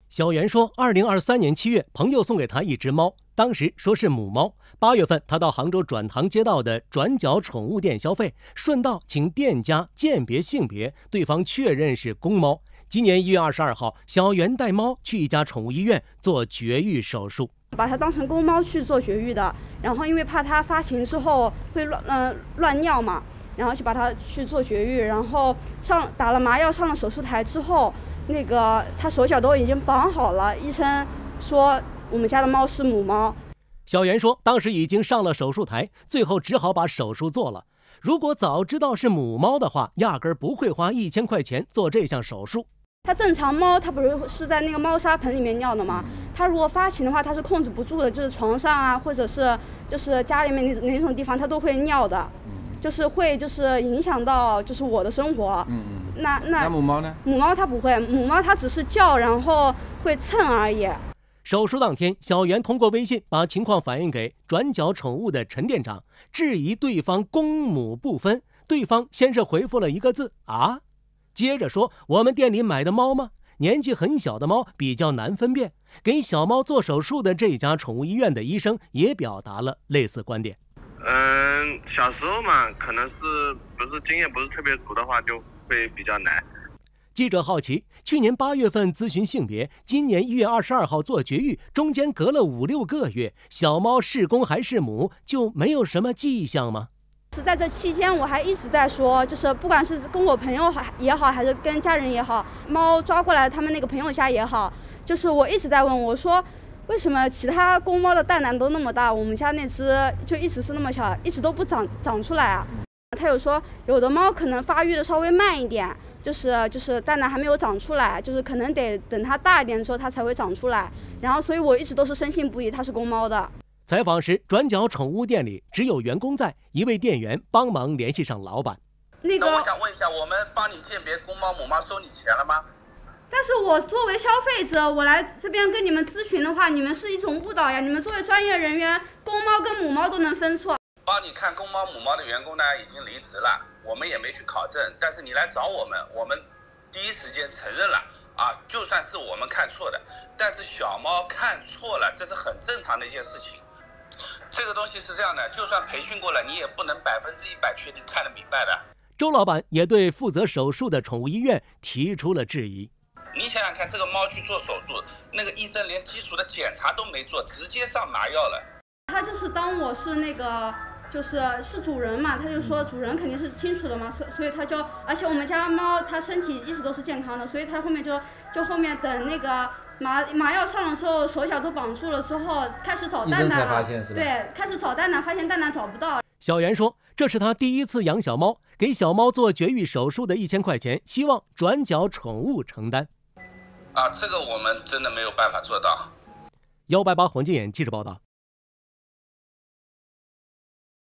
小袁说，2023年7月，朋友送给他一只猫，当时说是母猫。8月份，他到杭州转塘街道的转角宠物店消费，顺道请店家鉴别性别，对方确认是公猫。今年1月22号，小袁带猫去一家宠物医院做绝育手术， 把它当成公猫去做绝育的。然后因为怕它发情之后会乱尿嘛，然后就把它去做绝育。然后打了麻药，上了手术台之后。他手脚都已经绑好了，医生说我们家的猫是母猫。 小袁说，当时已经上了手术台，最后只好把手术做了。如果早知道是母猫的话，压根儿不会花1000块钱做这项手术。 它正常猫，它不是在那个猫砂盆里面尿的吗？它如果发情的话，它是控制不住的，就是床上啊，或者是就是家里面哪种地方，它都会尿的。就是会影响到我的生活。那母猫呢？ 母猫它不会，母猫它只是叫，然后会蹭而已。 手术当天，小袁通过微信把情况反映给转角宠物的陈店长，质疑对方公母不分。对方先是回复了一个字啊，接着说我们店里买的猫吗？年纪很小的猫比较难分辨。给小猫做手术的这家宠物医院的医生也表达了类似观点。 小时候嘛，可能是不是经验不是特别足的话，就会比较难。 记者好奇，去年8月份咨询性别，今年1月22号做绝育，中间隔了5-6个月，小猫是公还是母，就没有什么迹象吗？ 是在这期间，我还一直在说，不管是跟我朋友也好，还是跟家人也好，猫抓过来他们那个朋友家也好，我一直在问我说，为什么其他公猫的蛋蛋都那么大，我们家那只就一直是那么小，一直都不长出来啊？他有说，有的猫可能发育的稍微慢一点，蛋蛋还没有长出来，可能得等它大一点之后它才会长出来。然后所以我一直都是深信不疑它是公猫的。 采访时，转角宠物店里只有员工在，一位店员帮忙联系上老板。 那我想问一下，我们帮你鉴别公猫母猫收你钱了吗？ 但是我作为消费者，我来这边跟你们咨询的话，你们是一种误导呀！你们作为专业人员，公猫跟母猫都能分错。 帮你看公猫母猫的员工呢已经离职了，我们也没去考证，但是你来找我们，我们第一时间承认了啊，就算是我们看错的，但是小猫看错了，这是很正常的一件事情。这个东西是这样的，就算培训过了，你也不能100%确定看得明白的。 周老板也对负责手术的宠物医院提出了质疑。 你想想看，这个猫去做手术，那个医生连基础的检查都没做，直接上麻药了。 他当我是是主人嘛，他就说主人肯定是清楚的嘛，所以他就，而且我们家猫它身体一直都是健康的，所以他后面就后面等那个麻药上了之后，手脚都绑住了之后，开始找蛋蛋了。医生才发现是吧？对，开始找蛋蛋，发现蛋蛋找不到。 小袁说，这是他第一次养小猫，给小猫做绝育手术的1000块钱，希望转角宠物承担。 这个我们真的没有办法做到。 188黄金眼记者报道。